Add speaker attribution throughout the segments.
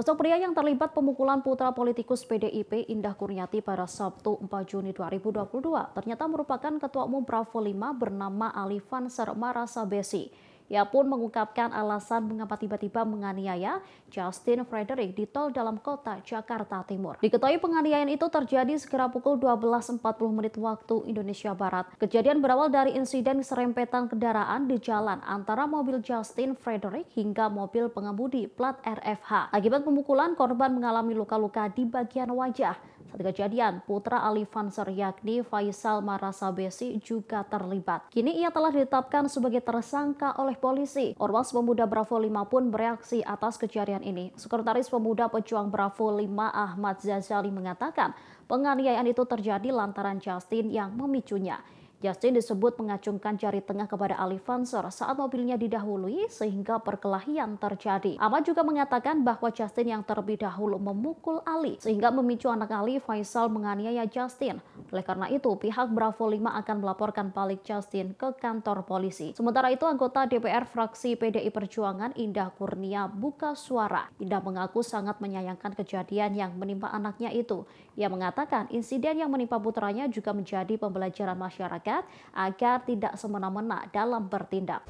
Speaker 1: Sosok pria yang terlibat pemukulan putra politikus PDIP Indah Kurniati pada Sabtu 4 Juni 2022 ternyata merupakan Ketua Umum Bravo 5 bernama Alifan Marasabesi. Ia pun mengungkapkan alasan mengapa tiba-tiba menganiaya Justin Frederick di tol dalam kota Jakarta Timur. Diketahui penganiayaan itu terjadi sekira pukul 12.40 waktu Indonesia Barat. Kejadian berawal dari insiden serempetan kendaraan di jalan antara mobil Justin Frederick hingga mobil pengemudi plat RFH. Akibat pemukulan, korban mengalami luka-luka di bagian wajah. Saat kejadian, putra Alifan yakni Faisal Marasabesi juga terlibat. Kini ia telah ditetapkan sebagai tersangka oleh polisi. Ormas Pemuda Bravo 5 pun bereaksi atas kejadian ini. Sekretaris Pemuda Pejuang Bravo 5 Ahmad Zazali mengatakan penganiayaan itu terjadi lantaran Justin yang memicunya. Justin disebut mengacungkan jari tengah kepada Alifan saat mobilnya didahului sehingga perkelahian terjadi. Ahmad juga mengatakan bahwa Justin yang terlebih dahulu memukul Ali sehingga memicu anak Ali Faisal menganiaya Justin. Oleh karena itu, pihak Bravo 5 akan melaporkan balik Justin ke kantor polisi. Sementara itu, anggota DPR fraksi PDI Perjuangan Indah Kurnia buka suara. Indah mengaku sangat menyayangkan kejadian yang menimpa anaknya itu. Ia mengatakan insiden yang menimpa putranya juga menjadi pembelajaran masyarakat agar tidak semena-mena dalam bertindak.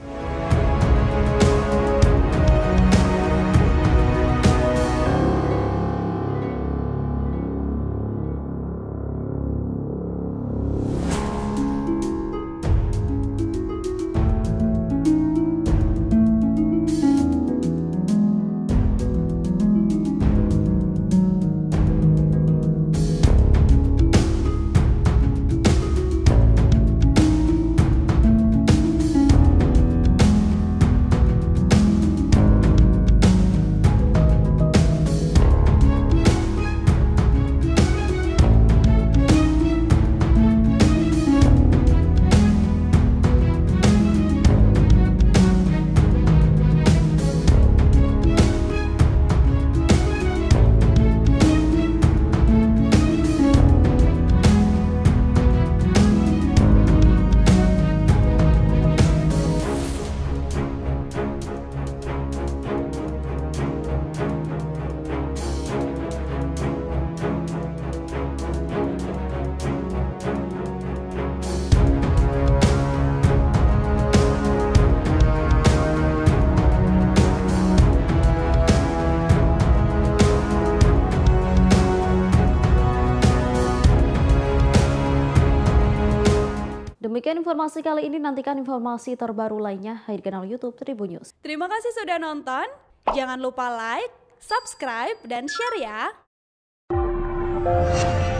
Speaker 1: Demikian informasi kali ini, nantikan informasi terbaru lainnya di kanal YouTube Tribun News.
Speaker 2: Terima kasih sudah nonton, jangan lupa like, subscribe, dan share ya!